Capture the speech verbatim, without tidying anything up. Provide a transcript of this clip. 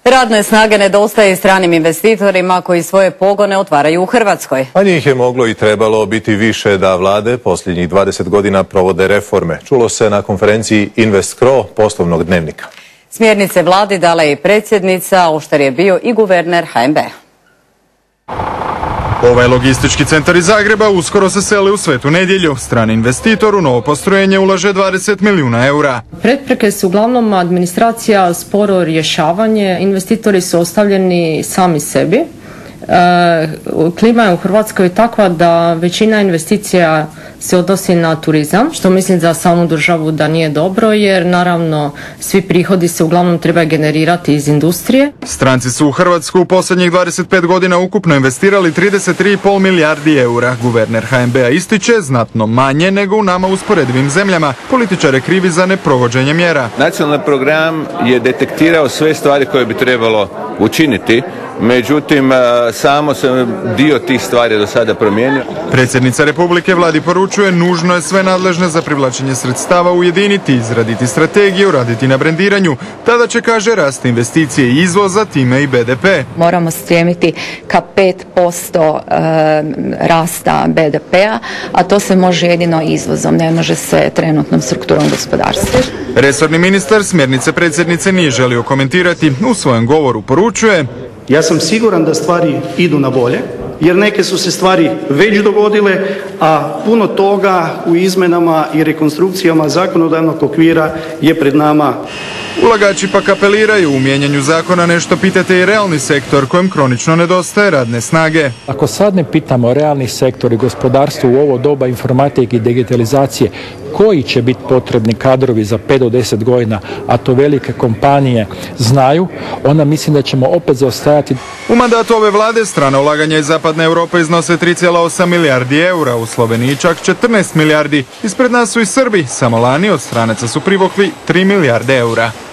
Radne snage nedostaje i stranim investitorima koji svoje pogone otvaraju u Hrvatskoj. A njih je moglo i trebalo biti više da vlade posljednjih dvadeset godina provode reforme. Čulo se na konferenciji InvestCro poslovnog dnevnika. Smjernice vladi dala je i predsjednica, oštar je bio i guverner ha en be. Ovaj logistički centar iz Zagreba uskoro se seli u Svetu Nedjelju. Strani investitor u novo postrojenje ulaže dvedeset milijuna eura. Prepreke su uglavnom administracija, sporo rješavanje, investitori su ostavljeni sami sebi. E, klima je u Hrvatskoj takva da većina investicija se odnosi na turizam, što mislim za samu državu da nije dobro, jer naravno svi prihodi se uglavnom treba generirati iz industrije. Stranci su u Hrvatsku u posljednjih dvadeset pet godina ukupno investirali trideset tri i pol milijardi eura. Guverner ha en be-a ističe znatno manje nego u nama usporedivim zemljama. Političare krivi za neprovođenje mjera. Nacionalni program je detektirao sve stvari koje bi trebalo učiniti, međutim samo se dio tih stvari do sada promijenio. Predsjednica Republike vladi poručuje nužno je sve nadležne za privlačenje sredstava ujediniti, izraditi strategiju, raditi na brendiranju. Tada će, kaže, rasti investicije i izvoza, time i be de pe. Moramo stremiti ka pet posto rasta be de pe-a, a to se može jedino izvozom, ne može se trenutnom strukturom gospodarstva. Resorni ministar smjernice predsjednice nije želio komentirati. U svojem govoru poručuje: ja sam siguran da stvari idu na bolje, jer neke su se stvari već dogodile, a puno toga u izmenama i rekonstrukcijama zakonodavnog okvira je pred nama. Ulagači pak apeliraju u mijenjanju zakona nešto pitate i realni sektor kojem kronično nedostaje radne snage. Ako sad ne pitamo realni sektor i gospodarstvo u ovo doba informatike i digitalizacije, koji će biti potrebni kadrovi za pet do deset godina, a to velike kompanije znaju, onda mislim da ćemo opet zaostajati. U mandatu ove vlade strana ulaganja iz zapadne Europe iznose tri zarez osam milijardi eura, u Sloveniji čak četrnaest milijardi. Ispred nas su i Srbi, samo lani od stranaca su privukli tri milijarde eura.